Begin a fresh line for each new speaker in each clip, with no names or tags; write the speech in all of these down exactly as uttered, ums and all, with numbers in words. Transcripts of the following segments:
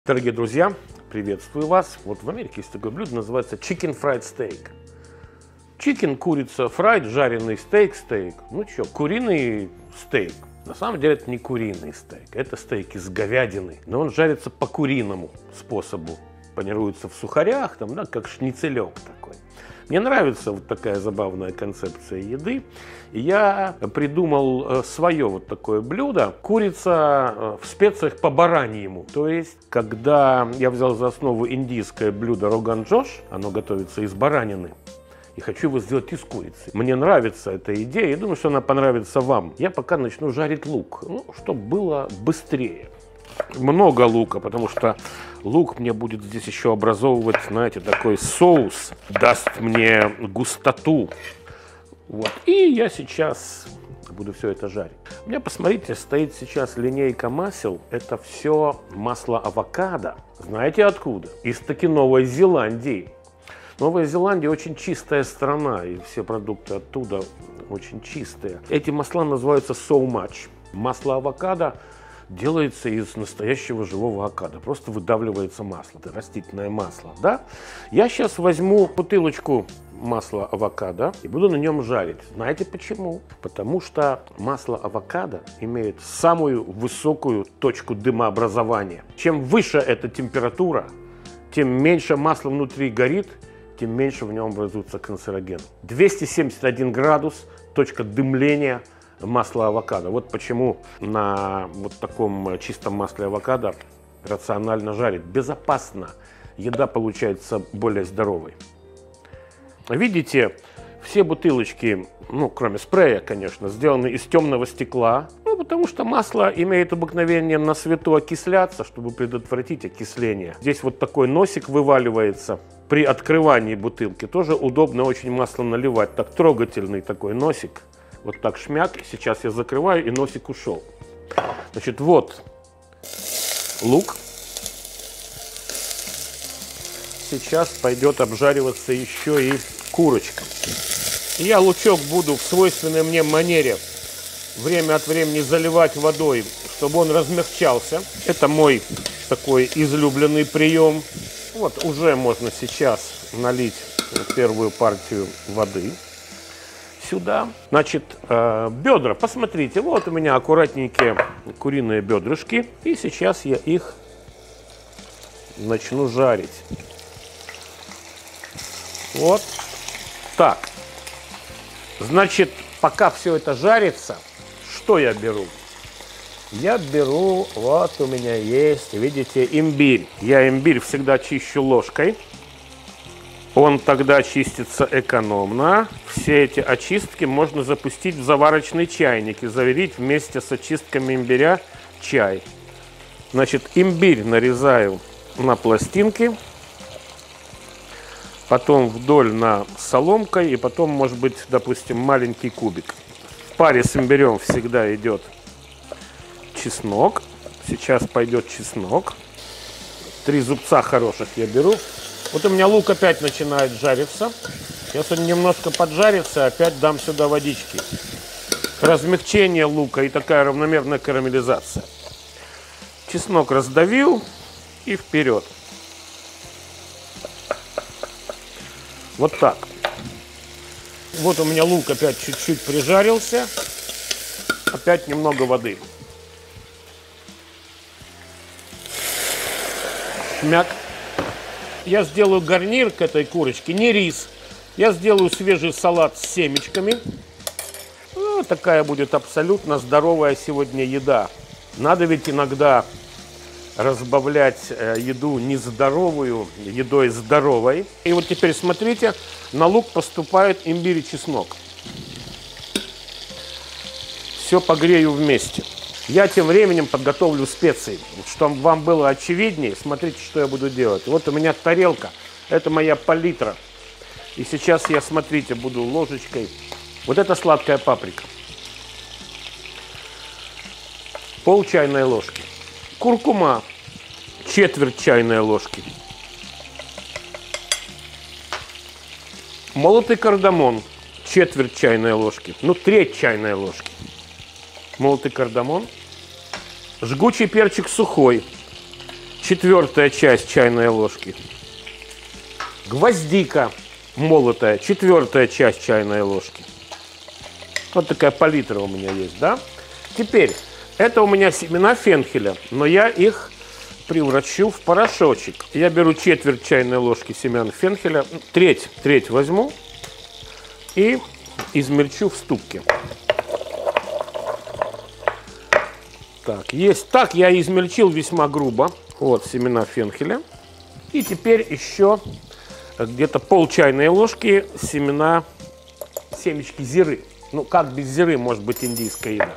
Дорогие друзья, приветствую вас. Вот в Америке есть такое блюдо, называется chicken fried steak. Chicken, курица, fried, жареный стейк, стейк. Ну что, куриный стейк. На самом деле это не куриный стейк, это стейк из говядины. Но он жарится по куриному способу. Панируется в сухарях, там, да, как шницелек такой. Мне нравится вот такая забавная концепция еды. И я придумал свое вот такое блюдо. Курица в специях по бараньему. То есть, когда я взял за основу индийское блюдо роган джош, оно готовится из баранины. И хочу его сделать из курицы. Мне нравится эта идея, я думаю, что она понравится вам. Я пока начну жарить лук, ну, чтобы было быстрее. Много лука, потому что лук мне будет здесь еще образовывать, знаете, такой соус, даст мне густоту. Вот. И я сейчас буду все это жарить. У меня, посмотрите, стоит сейчас линейка масел. Это все масло авокадо. Знаете откуда? Из-таки Новой Зеландии. Новая Зеландия очень чистая страна, и все продукты оттуда очень чистые. Эти масла называются so much. Масло авокадо делается из настоящего живого авокадо. Просто выдавливается масло, это растительное масло, да? Я сейчас возьму бутылочку масла авокадо и буду на нем жарить. Знаете почему? Потому что масло авокадо имеет самую высокую точку дымообразования. Чем выше эта температура, тем меньше масла внутри горит, тем меньше в нем образуется канцероген. двести семьдесят один градус, точка дымления масла авокадо. Вот почему на вот таком чистом масле авокадо рационально жарить. Безопасно. Еда получается более здоровой. Видите, все бутылочки, ну, кроме спрея, конечно, сделаны из темного стекла. Ну, потому что масло имеет обыкновение на свету окисляться, чтобы предотвратить окисление. Здесь вот такой носик вываливается. При открывании бутылки тоже удобно очень масло наливать. Так трогательный такой носик. Вот так шмяк. Сейчас я закрываю, и носик ушел. Значит, вот лук. Сейчас пойдет обжариваться еще и курочка. И я лучок буду в свойственной мне манере время от времени заливать водой, чтобы он размягчался. Это мой такой излюбленный прием. Вот уже можно сейчас налить первую партию воды сюда. Значит, э, бедра, посмотрите, вот у меня аккуратненькие куриные бедрышки. И сейчас я их начну жарить. Вот так. Значит, пока все это жарится, что я беру? Я беру, вот у меня есть, видите, имбирь. Я имбирь всегда чищу ложкой. Он тогда чистится экономно. Все эти очистки можно запустить в заварочный чайник и заварить вместе с очистками имбиря чай. Значит, имбирь нарезаю на пластинки. Потом вдоль на соломкой, и потом, может быть, допустим, маленький кубик. В паре с имбирем всегда идет чеснок. Сейчас пойдет чеснок. Три зубца хороших я беру. Вот у меня лук опять начинает жариться. Сейчас он немножко поджарится, опять дам сюда водички. Размягчение лука и такая равномерная карамелизация. Чеснок раздавил и вперед. Вот так. Вот у меня лук опять чуть-чуть прижарился. Опять немного воды. Шмяк. Я сделаю гарнир к этой курочке, не рис. Я сделаю свежий салат с семечками. Ну, такая будет абсолютно здоровая сегодня еда. Надо ведь иногда разбавлять э, еду нездоровую едой здоровой. И вот теперь смотрите, на лук поступает имбирь и чеснок. Все погрею вместе. Я тем временем подготовлю специи. Чтобы вам было очевиднее, смотрите, что я буду делать. Вот у меня тарелка, это моя палитра. И сейчас я, смотрите, буду ложечкой. Вот это сладкая паприка. Пол чайной ложки. Куркума, четверть чайной ложки. Молотый кардамон, четверть чайной ложки. Ну, треть чайной ложки. Молотый кардамон. Жгучий перчик сухой, четвертая часть чайной ложки. Гвоздика молотая, четвертая часть чайной ложки. Вот такая палитра у меня есть, да? Теперь, это у меня семена фенхеля, но я их превращу в порошочек. Я беру четверть чайной ложки семян фенхеля, треть, треть возьму и измельчу в ступке. Так, есть. Так я измельчил весьма грубо. Вот семена фенхеля. И теперь еще где-то пол чайной ложки семена, семечки зиры. Ну, как без зиры может быть индийская еда?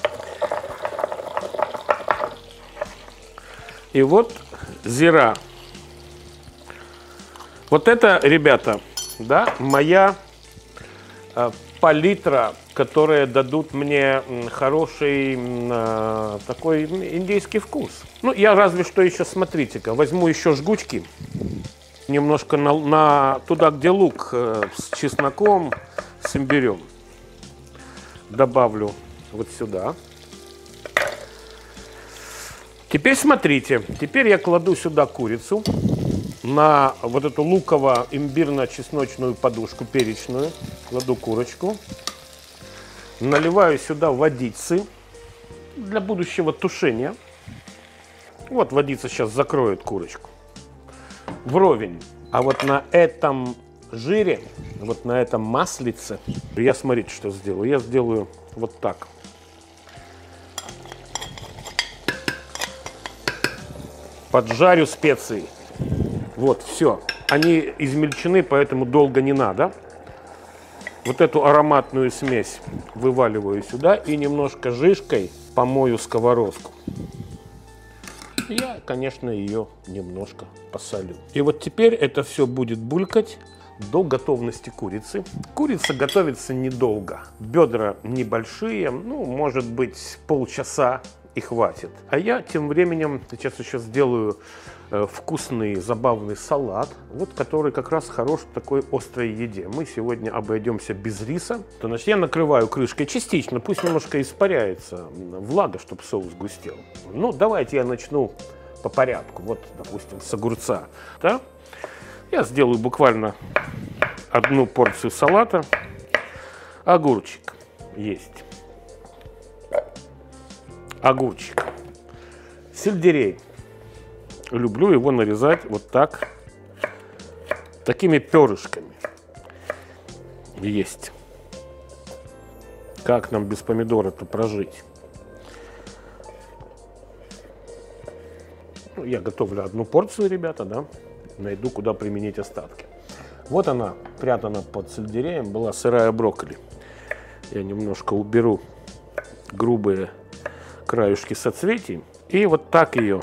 И вот зира. Вот это, ребята, да, моя э, палитра, которые дадут мне хороший э, такой индийский вкус. Ну, я разве что еще, смотрите-ка, возьму еще жгучки. Немножко на, на туда, где лук э, с чесноком, с имбирем. Добавлю вот сюда. Теперь смотрите, теперь я кладу сюда курицу на вот эту луково-имбирно-чесночную подушку перечную. Кладу курочку. Наливаю сюда водицы для будущего тушения. Вот водица сейчас закроет курочку. Вровень. А вот на этом жире, вот на этом маслице, я, смотрите, что сделаю. Я сделаю вот так. Поджарю специи. Вот, все. Они измельчены, поэтому долго не надо. Вот эту ароматную смесь вываливаю сюда и немножко жижкой помою сковородку. Я, конечно, ее немножко посолю. И вот теперь это все будет булькать до готовности курицы. Курица готовится недолго. Бедра небольшие, ну, может быть, полчаса и хватит. А я тем временем сейчас еще сделаю э, вкусный, забавный салат, вот который как раз хорош в такой острой еде. Мы сегодня обойдемся без риса. То, значит, я накрываю крышкой частично, пусть немножко испаряется влага, чтобы соус густел. Ну, давайте я начну по порядку. Вот, допустим, с огурца. Да? Я сделаю буквально одну порцию салата. Огурчик есть. Огурчик. Сельдерей. Люблю его нарезать вот так, такими перышками. Есть. Как нам без помидора-то прожить? Ну, я готовлю одну порцию, ребята, да. Найду, куда применить остатки. Вот она, прятана под сельдереем, была сырая брокколи. Я немножко уберу грубые краюшки соцветий. И вот так ее,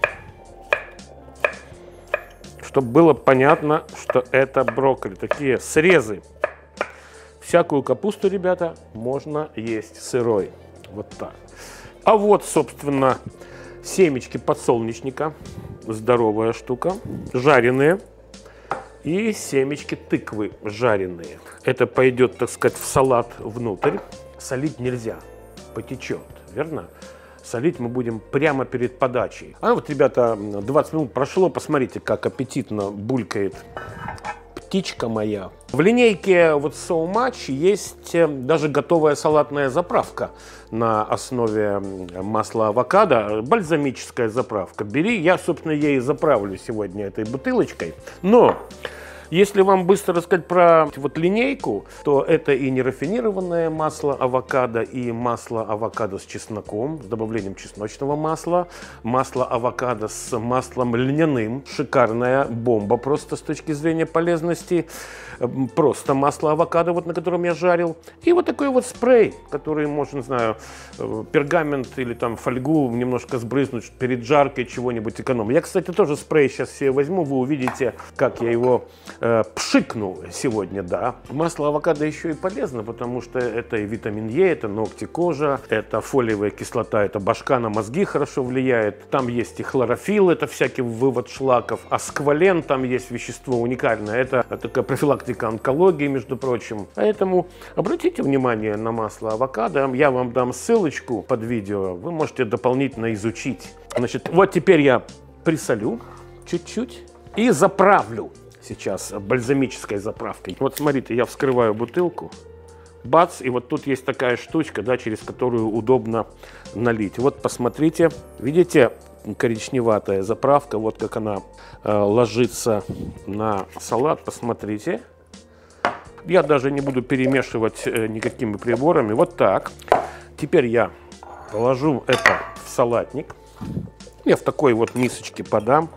чтобы было понятно, что это брокколи. Такие срезы. Всякую капусту, ребята, можно есть сырой. Вот так. А вот, собственно, семечки подсолнечника. Здоровая штука. Жареные. И семечки тыквы жареные. Это пойдет, так сказать, в салат внутрь. Солить нельзя. Потечет. Верно? Солить мы будем прямо перед подачей. А вот, ребята, двадцать минут прошло. Посмотрите, как аппетитно булькает птичка моя. В линейке вот So Much есть даже готовая салатная заправка на основе масла авокадо. Бальзамическая заправка. Бери, я, собственно, ей заправлю сегодня этой бутылочкой. Но если вам быстро рассказать про вот линейку, то это и нерафинированное масло авокадо, и масло авокадо с чесноком, с добавлением чесночного масла, масло авокадо с маслом льняным, шикарная бомба просто с точки зрения полезности, просто масло авокадо, вот на котором я жарил, и вот такой вот спрей, который можно, не знаю, пергамент или там фольгу немножко сбрызнуть перед жаркой чего-нибудь экономить. Я, кстати, тоже спрей сейчас себе возьму, вы увидите, как я его пшикнул сегодня, да. Масло авокадо еще и полезно, потому что это и витамин Е, это ногти, кожа, это фолиевая кислота, это башка на мозги хорошо влияет. Там есть и хлорофилл, это всякий вывод шлаков, а сквален, там есть вещество уникальное, это такая профилактика онкологии, между прочим. Поэтому обратите внимание на масло авокадо, я вам дам ссылочку под видео, вы можете дополнительно изучить. Значит, вот теперь я присолю чуть-чуть и заправлю сейчас бальзамической заправкой. Вот смотрите, я вскрываю бутылку, бац, и вот тут есть такая штучка, да, через которую удобно налить. Вот посмотрите, видите, коричневатая заправка, вот как она э, ложится на салат, посмотрите. Я даже не буду перемешивать э, никакими приборами, вот так. Теперь я положу это в салатник, я в такой вот мисочке подам.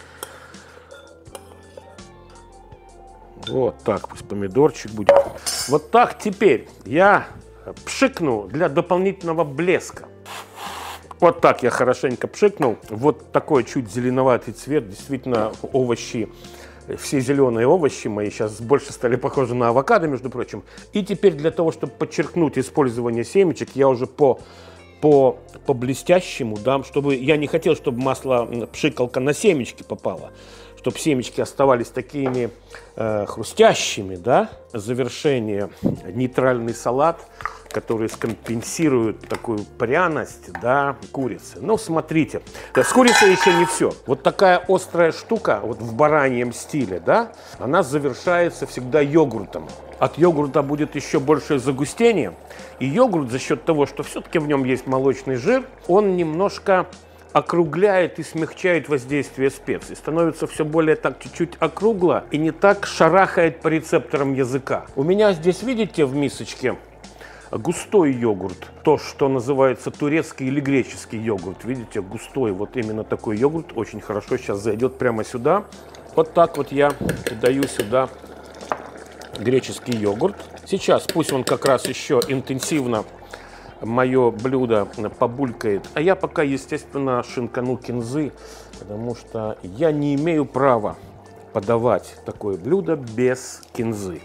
Вот так, пусть помидорчик будет. Вот так теперь я пшикну для дополнительного блеска. Вот так я хорошенько пшикнул. Вот такой чуть зеленоватый цвет. Действительно, овощи, все зеленые овощи мои сейчас больше стали похожи на авокадо, между прочим. И теперь для того, чтобы подчеркнуть использование семечек, я уже по, по, по блестящему дам, чтобы я не хотел, чтобы масло, пшикалка на семечки попала, чтобы семечки оставались такими э, хрустящими, да, завершение нейтральный салат, который скомпенсирует такую пряность, да, курицы. Ну, смотрите, с курицей еще не все. Вот такая острая штука, вот в бараньем стиле, да, она завершается всегда йогуртом. От йогурта будет еще большее загустение, и йогурт за счет того, что все-таки в нем есть молочный жир, он немножко округляет и смягчает воздействие специй. Становится все более так чуть-чуть округло и не так шарахает по рецепторам языка. У меня здесь, видите, в мисочке густой йогурт. То, что называется турецкий или греческий йогурт. Видите, густой. Вот именно такой йогурт очень хорошо сейчас зайдет прямо сюда. Вот так вот я даю сюда греческий йогурт. Сейчас пусть он как раз еще интенсивно мое блюдо побулькает. А я пока, естественно, шинкану кинзы, потому что я не имею права подавать такое блюдо без кинзы.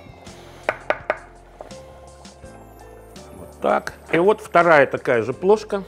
Вот так. И вот вторая такая же плошка.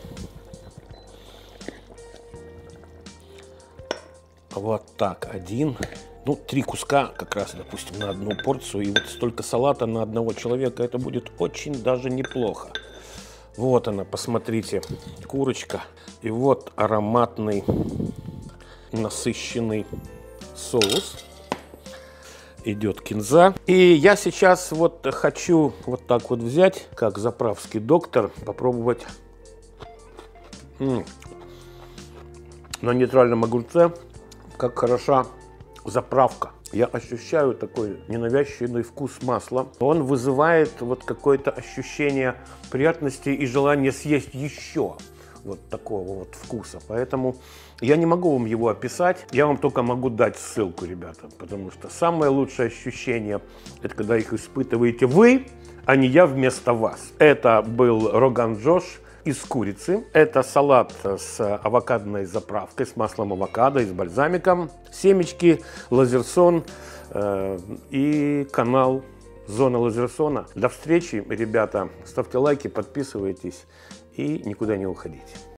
Вот так, один. Ну, три куска как раз, допустим, на одну порцию. И вот столько салата на одного человека, это будет очень даже неплохо. Вот она, посмотрите, курочка. И вот ароматный, насыщенный соус. Идет кинза. И я сейчас вот хочу вот так вот взять, как заправский доктор, попробовать М-м. на нейтральном огурце, как хороша заправка. Я ощущаю такой ненавязчивый вкус масла. Он вызывает вот какое-то ощущение приятности и желание съесть еще вот такого вот вкуса. Поэтому я не могу вам его описать. Я вам только могу дать ссылку, ребята. Потому что самое лучшее ощущение — это когда их испытываете вы, а не я вместо вас. Это был Роган Джош из курицы. Это салат с авокадной заправкой, с маслом авокадо и с бальзамиком. Семечки, лазерсон э, и канал Зона Лазерсона. До встречи, ребята. Ставьте лайки, подписывайтесь и никуда не уходите.